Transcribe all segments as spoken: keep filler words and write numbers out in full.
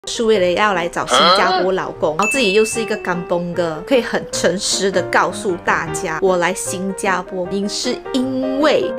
是为了要来找新加坡老公，然后自己又是一个干崩哥，可以很诚实的告诉大家，我来新加坡因是因为。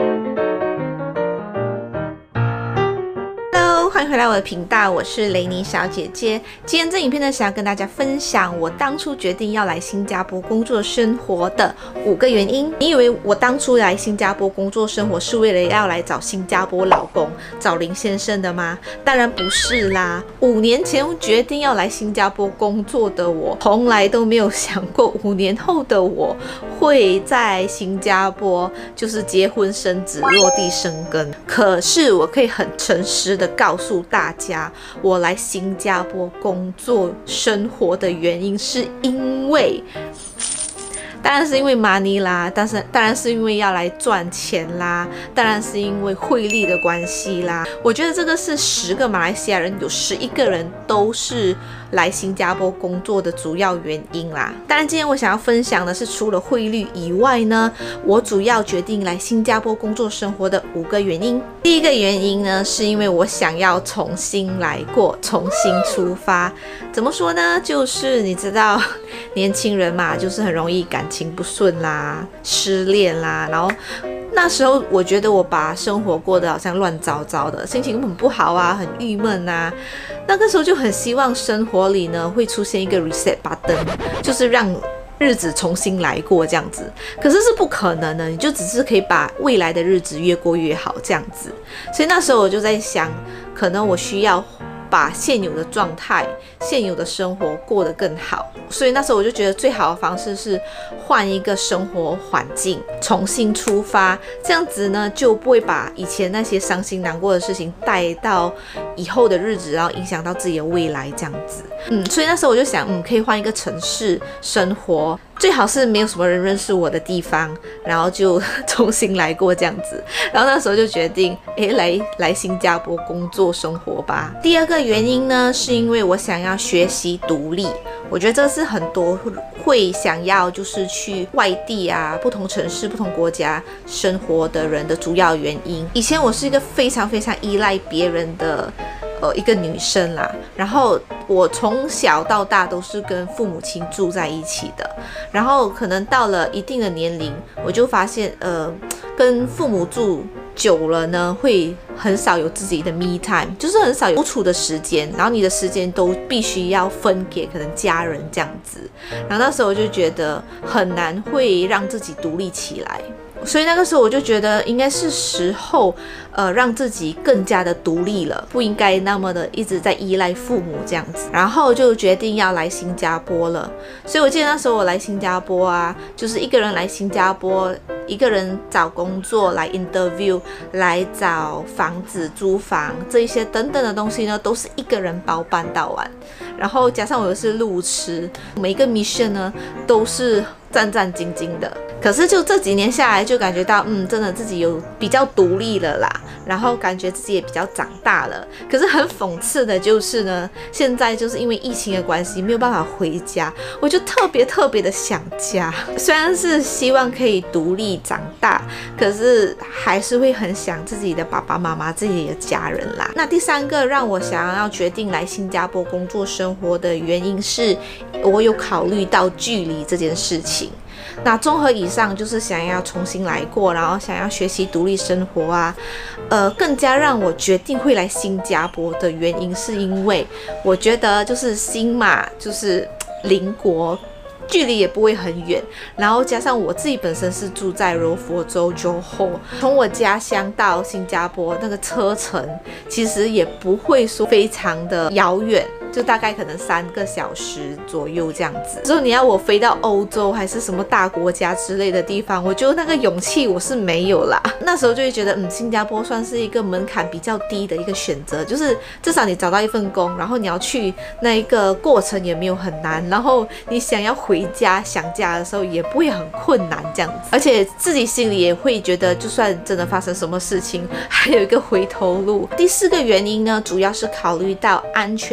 欢迎回来我的频道，我是雷尼小姐姐。今天这影片呢，想要跟大家分享我当初决定要来新加坡工作生活的五个原因。你以为我当初来新加坡工作生活是为了要来找新加坡老公，找林先生的吗？当然不是啦。五年前决定要来新加坡工作的我，从来都没有想过五年后的我会在新加坡就是结婚生子、落地生根。可是我可以很诚实的告诉告诉大家，我来新加坡工作生活的原因是因为，当然是因为 money 啦，但是当然是因为要来赚钱啦，当然是因为汇率的关系啦。我觉得这个是十个马来西亚人有十一个人都是来新加坡工作的主要原因啦。当然，今天我想要分享的是，除了汇率以外呢，我主要决定来新加坡工作生活的五个原因。第一个原因呢，是因为我想要重新来过，重新出发。怎么说呢？就是你知道，年轻人嘛，就是很容易感情不顺啦，失恋啦，然后。那时候我觉得我把生活过得好像乱糟糟的，心情很不好啊，很郁闷啊。那个时候就很希望生活里呢会出现一个 reset button， 就是让日子重新来过这样子。可是是不可能的，你就只是可以把未来的日子越过越好这样子。所以那时候我就在想，可能我需要把现有的状态、现有的生活过得更好，所以那时候我就觉得最好的方式是换一个生活环境，重新出发，这样子呢就不会把以前那些伤心难过的事情带到以后的日子，然后影响到自己的未来这样子。嗯，所以那时候我就想，嗯，可以换一个城市生活。最好是没有什么人认识我的地方，然后就重新来过这样子。然后那时候就决定，哎，来来新加坡工作生活吧。第二个原因呢，是因为我想要学习独立。我觉得这是很多会想要就是去外地啊、不同城市、不同国家生活的人的主要原因。以前我是一个非常非常依赖别人的。呃，一个女生啦，然后我从小到大都是跟父母亲住在一起的，然后可能到了一定的年龄，我就发现，呃，跟父母住久了呢，会很少有自己的 me time， 就是很少有独处的时间，然后你的时间都必须要分给可能家人这样子，然后那时候我就觉得很难会让自己独立起来。所以那个时候我就觉得应该是时候，呃，让自己更加的独立了，不应该那么的一直在依赖父母这样子。然后就决定要来新加坡了。所以我记得那时候我来新加坡啊，就是一个人来新加坡，一个人找工作来 interview， 来找房子租房这一些等等的东西呢，都是一个人包办到完。然后加上我又是路痴，每一个 mission 呢都是战战兢兢的。可是就这几年下来，就感觉到，嗯，真的自己有比较独立了啦，然后感觉自己也比较长大了。可是很讽刺的就是呢，现在就是因为疫情的关系，没有办法回家，我就特别特别的想家。虽然是希望可以独立长大，可是还是会很想自己的爸爸妈妈、自己的家人啦。那第三个让我想要决定来新加坡工作生活的原因是，我有考虑到距离这件事情。那综合以上，就是想要重新来过，然后想要学习独立生活啊，呃，更加让我决定会来新加坡的原因，是因为我觉得就是新嘛，就是邻国。距离也不会很远，然后加上我自己本身是住在柔佛州 Johor， 从我家乡到新加坡那个车程其实也不会说非常的遥远，就大概可能三个小时左右这样子。之后你要我飞到欧洲还是什么大国家之类的地方，我觉得那个勇气我是没有啦。那时候就会觉得，嗯，新加坡算是一个门槛比较低的一个选择，就是至少你找到一份工，然后你要去那一个过程也没有很难，然后你想要回家想家的时候也不会很困难这样子，而且自己心里也会觉得，就算真的发生什么事情，还有一个回头路。第四个原因呢，主要是考虑到安全性。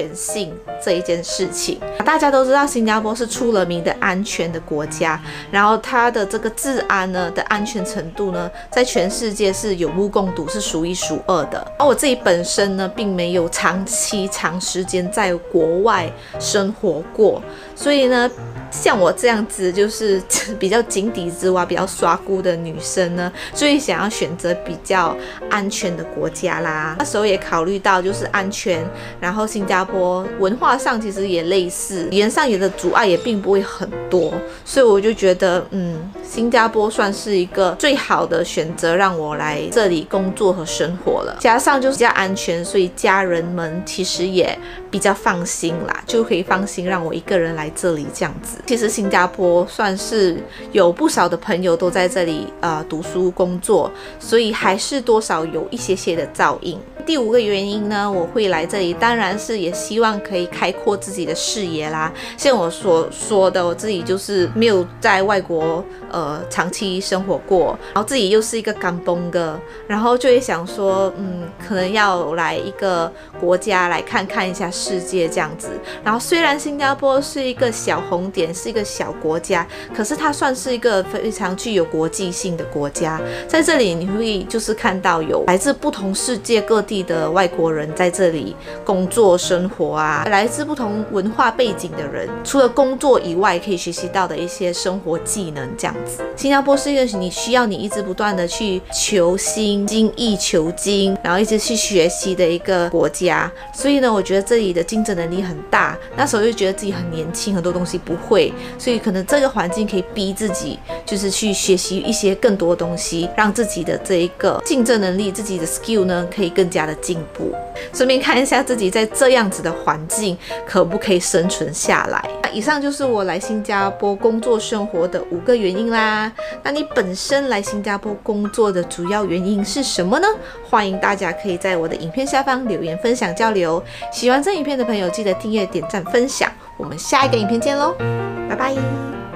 信这一件事情。大家都知道新加坡是出了名的安全的国家，然后它的这个治安呢的安全程度呢，在全世界是有目共睹，是数一数二的。而我自己本身呢，并没有长期长时间在国外生活过，所以呢，像我这样子就是比较井底之蛙、比较刷姑的女生呢，所以想要选择比较安全的国家啦。那时候也考虑到就是安全，然后新加坡文化上其实也类似，语言上也的阻碍也并不会很多，所以我就觉得，嗯，新加坡算是一个最好的选择，让我来这里工作和生活了。加上就是比较安全，所以家人们其实也比较放心啦，就可以放心让我一个人来这里这样子。其实新加坡算是有不少的朋友都在这里呃读书工作，所以还是多少有一些些的照应。第五个原因呢，我会来这里，当然是也希望可以开阔自己的视野啦。像我所说的，我自己就是没有在外国呃长期生活过，然后自己又是一个甘崩哥，然后就会想说，嗯，可能要来一个国家来看看一下世界这样子。然后虽然新加坡是一个小红点，是一个小国家，可是它算是一个非常具有国际性的国家。在这里你会就是看到有来自不同世界各地的外国人在这里工作生活啊，来自不同文化背景的人，除了工作以外可以学习到的一些生活技能这样子。新加坡是一个你需要你一直不断的去求新、精益求精，然后一直去学习的一个国家。所以呢，我觉得这里的竞争能力很大。那时候就觉得自己很年轻，很多东西不会，所以可能这个环境可以逼自己，就是去学习一些更多的东西，让自己的这一个竞争能力、自己的 skill 呢，可以更加的进步。顺便看一下自己在这样子的环境可不可以生存下来。以上就是我来新加坡工作生活的五个原因啦。那你本身来新加坡工作的主要原因是什么呢？欢迎大家可以在我的影片下方留言分享交流。喜欢这影片的朋友记得订阅、点赞、分享。我们下一个影片见咯，拜拜。